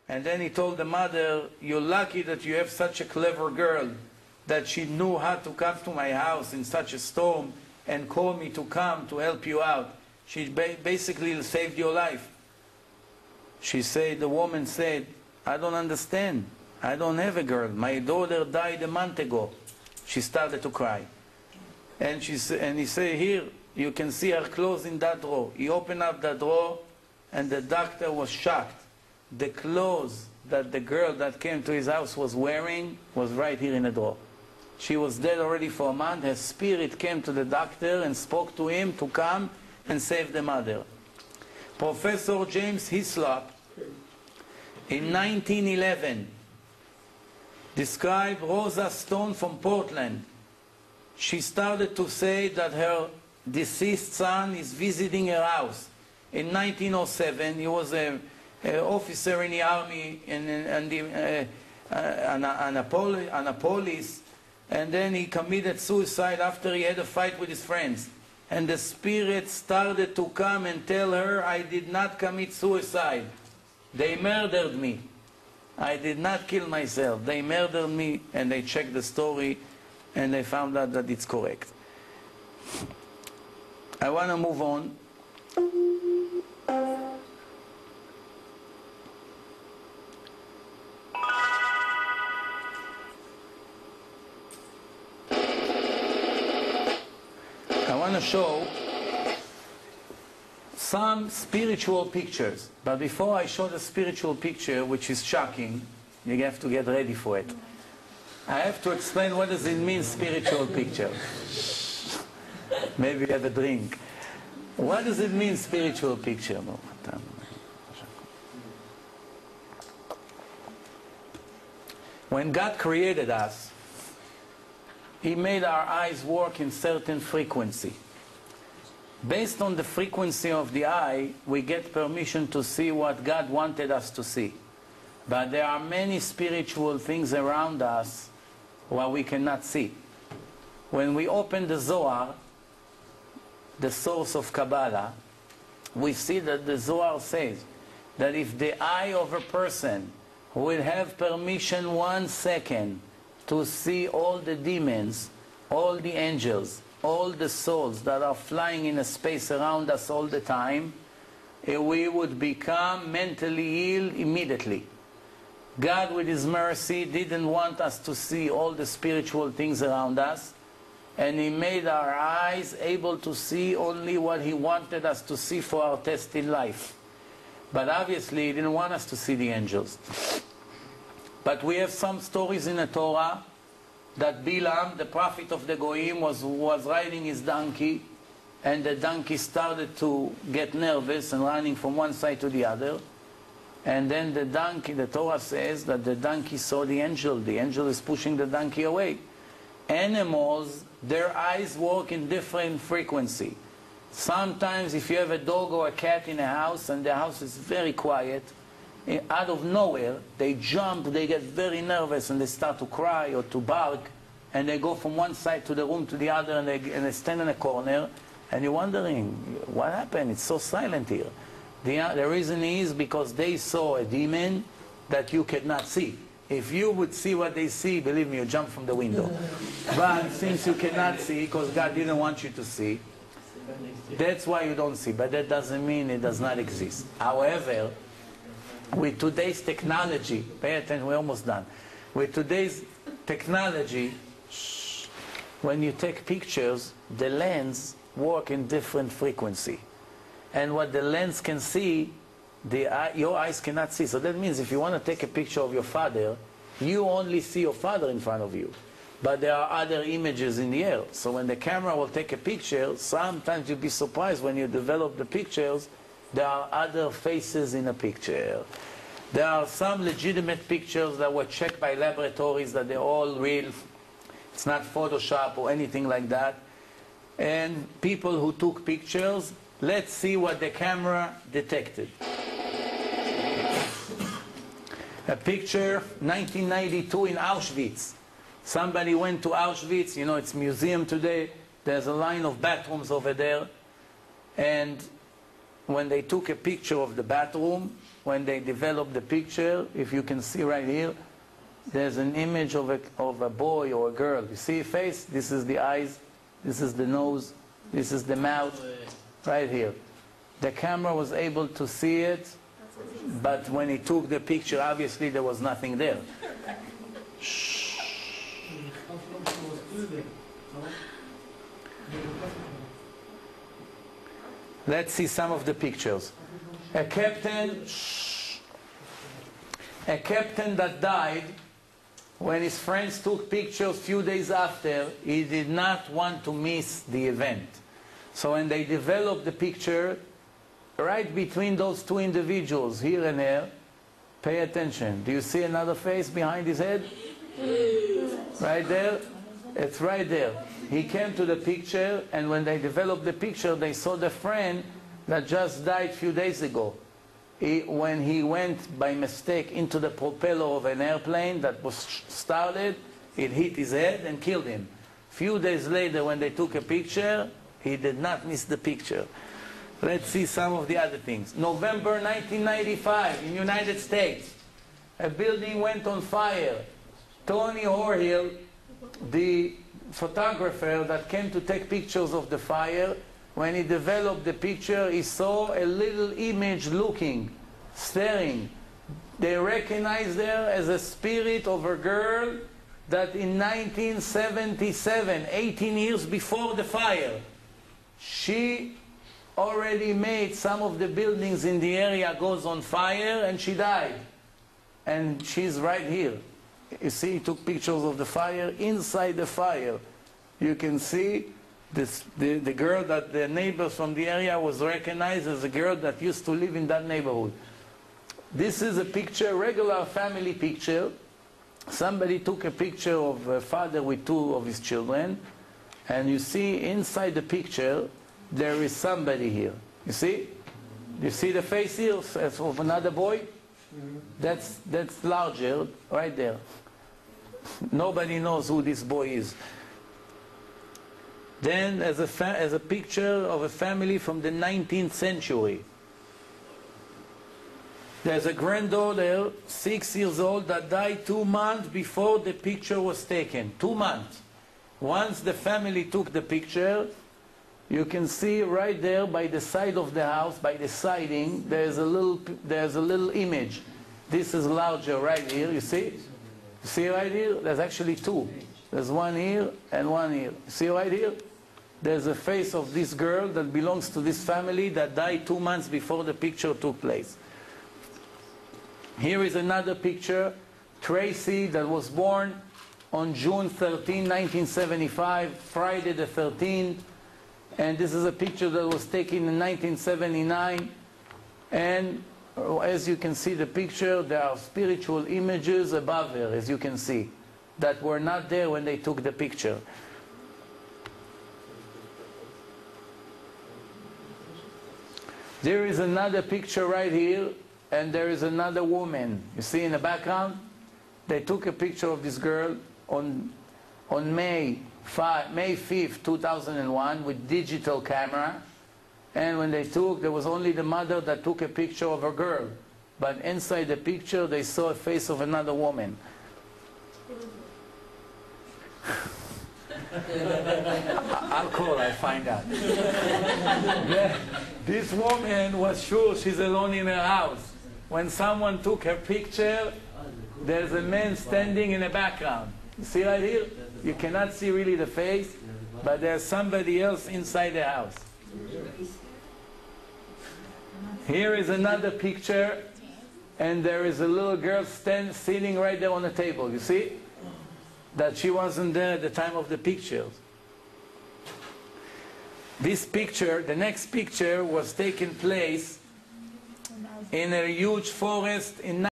And then he told the mother, "You're lucky that you have such a clever girl, that she knew how to come to my house in such a storm and call me to come to help you out. She basically saved your life." The woman said, "I don't understand. I don't have a girl. My daughter died a month ago." She started to cry. And he said, "Here, you can see her clothes in that drawer." He opened up the drawer, and the doctor was shocked. The clothes that the girl that came to his house was wearing was right here in the drawer. She was dead already for a month. Her spirit came to the doctor and spoke to him to come and save the mother. Professor James Hislop, in 1911, described Rosa Stone from Portland. She started to say that her deceased son is visiting her house. In 1907, he was an officer in the army in Annapolis, and then he committed suicide after he had a fight with his friends. And the spirit started to come and tell her, "I did not commit suicide. They murdered me. I did not kill myself. They murdered me." And they checked the story, and they found out that it's correct. I want to move on. I want to show some spiritual pictures. But before I show the spiritual picture, which is shocking, you have to get ready for it. I have to explain what does it mean, spiritual picture. Maybe you have a drink. What does it mean, spiritual picture? When God created us, He made our eyes work in certain frequency. Based on the frequency of the eye, we get permission to see what God wanted us to see. But there are many spiritual things around us what we cannot see. When we open the Zohar, the source of Kabbalah, we see that the Zohar says that if the eye of a person will have permission 1 second to see all the demons, all the angels, all the souls that are flying in a space around us all the time, we would become mentally ill immediately. God, with His mercy, didn't want us to see all the spiritual things around us, and He made our eyes able to see only what He wanted us to see for our test in life. But obviously He didn't want us to see the angels. But we have some stories in the Torah that Bilam, the prophet of the Goyim, was riding his donkey, and the donkey started to get nervous and running from one side to the other. And then the donkey, the Torah says that the donkey saw the angel. The angel is pushing the donkey away. Animals, their eyes work in different frequency. Sometimes if you have a dog or a cat in a house and the house is very quiet, out of nowhere, they jump, they get very nervous, and they start to cry or to bark, and they go from one side to the room to the other, and they stand in a corner, and you're wondering, what happened? It's so silent here. The reason is because they saw a demon that you cannot see. If you would see what they see, believe me, you jump from the window. But since you cannot see, because God didn't want you to see, that's why you don't see. But that doesn't mean it does not exist. However, with today's technology, pay attention, we're almost done. With today's technology, when you take pictures, the lens work in different frequency. And what the lens can see, your eyes cannot see. So that means if you want to take a picture of your father, you only see your father in front of you. But there are other images in the air. So when the camera will take a picture, sometimes you'll be surprised when you develop the pictures, there are other faces in a picture. There are some legitimate pictures that were checked by laboratories that they're all real. It's not Photoshop or anything like that. And people who took pictures, let's see what the camera detected. A picture, 1992 in Auschwitz. Somebody went to Auschwitz, you know, it's a museum today. There's a line of bathrooms over there. And when they took a picture of the bathroom, when they developed the picture, if you can see right here, there's an image of a boy or a girl. You see a face? This is the eyes, this is the nose, this is the mouth, right here. The camera was able to see it, but when he took the picture, obviously there was nothing there. Let's see some of the pictures. A captain that died, when his friends took pictures a few days after, he did not want to miss the event. So when they developed the picture, right between those two individuals, here and there, pay attention. Do you see another face behind his head? Right there? It's right there. He came to the picture, and when they developed the picture, they saw the friend that just died a few days ago. When he went by mistake into the propeller of an airplane that was started, it hit his head and killed him. Few days later, when they took a picture, he did not miss the picture. Let's see some of the other things. November 1995 in United States, a building went on fire. Tony Horhill, the photographer that came to take pictures of the fire, when he developed the picture, he saw a little image looking, staring. They recognized her as a spirit of a girl that in 1977, 18 years before the fire, she already made some of the buildings in the area goes on fire, and she died. And she's right here. You see, he took pictures of the fire. Inside the fire, you can see the girl that the neighbors from the area was recognized as a girl that used to live in that neighborhood. This is a picture, regular family picture. Somebody took a picture of a father with two of his children, and you see inside the picture there is somebody here. You see? You see the face here of another boy? That's larger, right there. Nobody knows who this boy is. Then as a picture of a family from the 19th century. There's a granddaughter, 6 years old, that died 2 months before the picture was taken. 2 months. Once the family took the picture, you can see right there by the side of the house, by the siding, there's a little image. This is larger right here, you see? You see right here? There's actually two. There's one here and one here. You see right here? There's a face of this girl that belongs to this family that died 2 months before the picture took place. Here is another picture. Tracy, that was born on June 13, 1975, Friday the 13th. And this is a picture that was taken in 1979. And as you can see the picture, there are spiritual images above her, as you can see, that were not there when they took the picture. There is another picture right here, and there is another woman. You see in the background? They took a picture of this girl on May 5th, 2001 with digital camera. And when they took, there was only the mother that took a picture of a girl. But inside the picture, they saw a face of another woman. I'll call, I'll find out. This woman was sure she's alone in her house. When someone took her picture, there's a man standing in the background. You see right here? You cannot see really the face, but there's somebody else inside the house. Here is another picture, and there is a little girl sitting right there on the table. You see? That she wasn't there at the time of the pictures. This picture, the next picture, was taking place in a huge forest in